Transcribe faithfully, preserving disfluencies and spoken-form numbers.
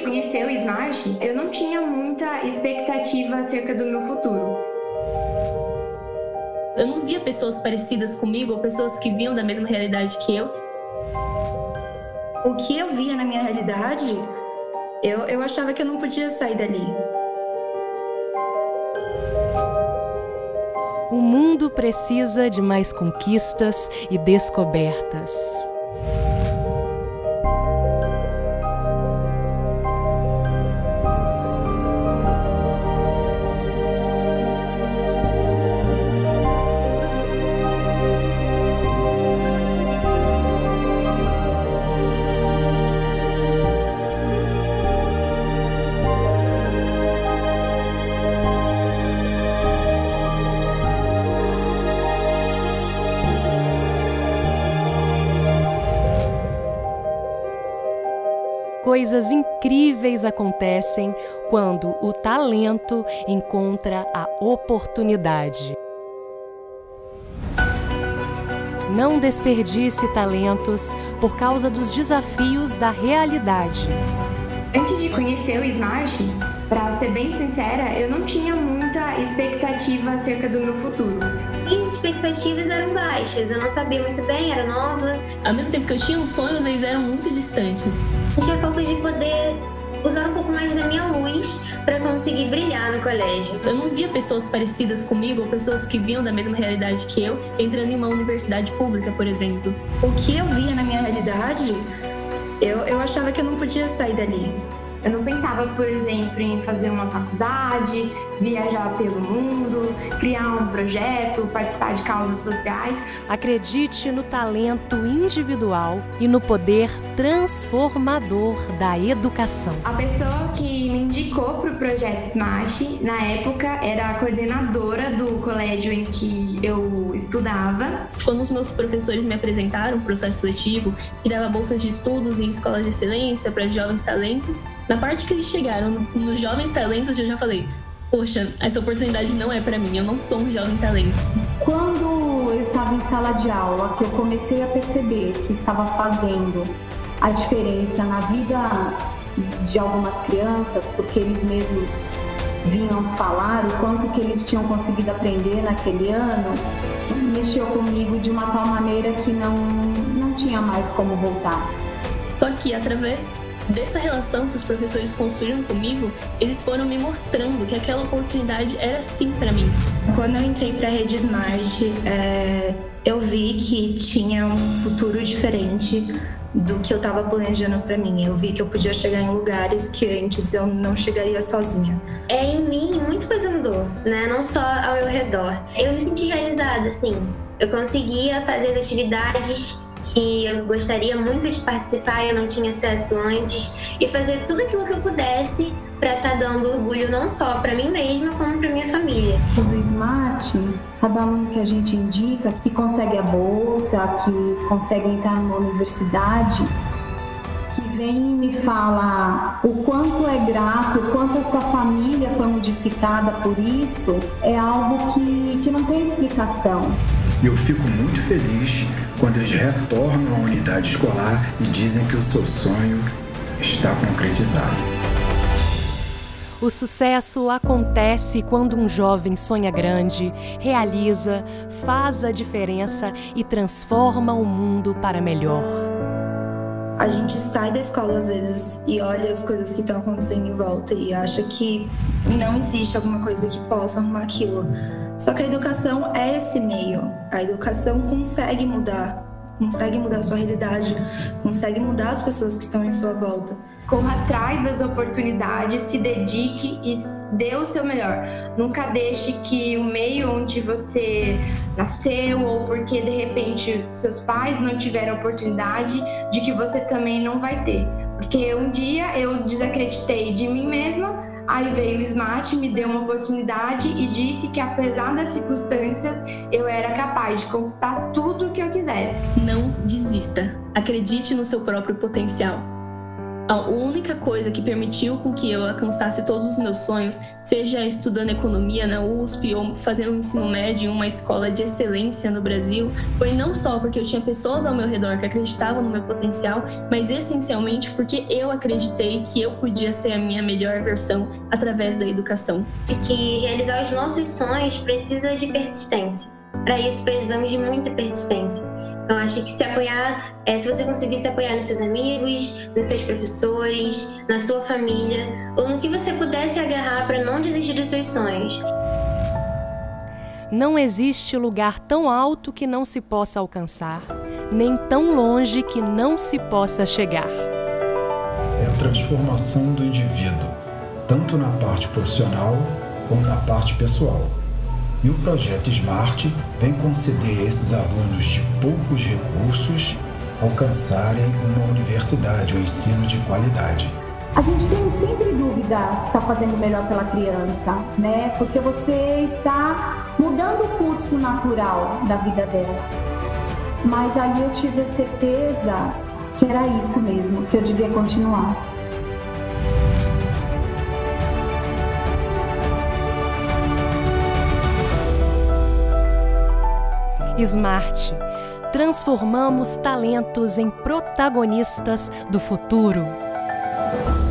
conhecer o Smart, eu não tinha muita expectativa acerca do meu futuro. Eu não via pessoas parecidas comigo ou pessoas que vinham da mesma realidade que eu. O que eu via na minha realidade, eu, eu achava que eu não podia sair dali. O mundo precisa de mais conquistas e descobertas. Coisas incríveis acontecem quando o talento encontra a oportunidade. Não desperdice talentos por causa dos desafios da realidade. Antes de conhecer o Smart, para ser bem sincera, eu não tinha muita expectativa acerca do meu futuro. Minhas expectativas eram baixas, eu não sabia muito bem, era nova. Ao mesmo tempo que eu tinha uns sonhos, eles eram muito distantes. Eu tinha falta de poder usar um pouco mais da minha luz para conseguir brilhar no colégio. Eu não via pessoas parecidas comigo ou pessoas que vinham da mesma realidade que eu entrando em uma universidade pública, por exemplo. O que eu via na minha realidade, eu, eu achava que eu não podia sair dali. Eu não pensava, por exemplo, em fazer uma faculdade, viajar pelo mundo, criar um projeto, participar de causas sociais. Acredite no talento individual e no poder transformador da educação. A pessoa que me indicou para o projeto Smart, na época, era a coordenadora do colégio em que eu estudava. Quando os meus professores me apresentaram o processo seletivo, que dava bolsas de estudos em escolas de excelência para jovens talentos, na parte que eles chegaram nos jovens talentos, eu já falei, poxa, essa oportunidade não é para mim, eu não sou um jovem talento. Quando eu estava em sala de aula, que eu comecei a perceber que estava fazendo a diferença na vida de algumas crianças, porque eles mesmos vinham falar o quanto que eles tinham conseguido aprender naquele ano, mexeu comigo de uma tal maneira que não, não tinha mais como voltar. Só que através dessa relação que os professores construíram comigo, eles foram me mostrando que aquela oportunidade era sim para mim. Quando eu entrei para a Rede Smart, é, eu vi que tinha um futuro diferente do que eu estava planejando para mim. Eu vi que eu podia chegar em lugares que antes eu não chegaria sozinha. É, em mim, muita coisa mudou, né? Não só ao meu redor. Eu me senti realizada, assim. Eu conseguia fazer as atividades que eu gostaria muito de participar e eu não tinha acesso antes, e fazer tudo aquilo que eu pudesse para estar dando orgulho não só para mim mesma, como para minha família. Sobre o Smart, cada aluno que a gente indica, que consegue a bolsa, que consegue entrar numa universidade, que vem e me fala o quanto é grato, o quanto a sua família foi modificada por isso, é algo que, que não tem explicação. E eu fico muito feliz quando eles retornam à unidade escolar e dizem que o seu sonho está concretizado. O sucesso acontece quando um jovem sonha grande, realiza, faz a diferença e transforma o mundo para melhor. A gente sai da escola às vezes e olha as coisas que estão acontecendo em volta e acha que não existe alguma coisa que possa arrumar aquilo. Só que a educação é esse meio. A educação consegue mudar, consegue mudar a sua realidade, consegue mudar as pessoas que estão em sua volta. Corra atrás das oportunidades, se dedique e dê o seu melhor. Nunca deixe que o meio onde você nasceu ou porque de repente seus pais não tiveram oportunidade, de que você também não vai ter. Porque um dia eu desacreditei de mim mesma, aí veio o Smart, me deu uma oportunidade e disse que apesar das circunstâncias, eu era capaz de conquistar tudo o que eu quisesse. Não desista. Acredite no seu próprio potencial. A única coisa que permitiu com que eu alcançasse todos os meus sonhos, seja estudando economia na U S P ou fazendo um ensino médio em uma escola de excelência no Brasil, foi não só porque eu tinha pessoas ao meu redor que acreditavam no meu potencial, mas essencialmente porque eu acreditei que eu podia ser a minha melhor versão através da educação. E que realizar os nossos sonhos precisa de persistência. Para isso precisamos de muita persistência. Então, acho que se apoiar, é, se você conseguir se apoiar nos seus amigos, nos seus professores, na sua família, ou no que você puder se agarrar para não desistir dos seus sonhos. Não existe lugar tão alto que não se possa alcançar, nem tão longe que não se possa chegar. É a transformação do indivíduo, tanto na parte profissional como na parte pessoal. E o projeto SMART vem conceder a esses alunos de poucos recursos alcançarem uma universidade, um ensino de qualidade. A gente tem sempre dúvida se está fazendo melhor pela criança, né? Porque você está mudando o curso natural da vida dela. Mas ali eu tive a certeza que era isso mesmo, que eu devia continuar. SMART. Transformamos talentos em protagonistas do futuro.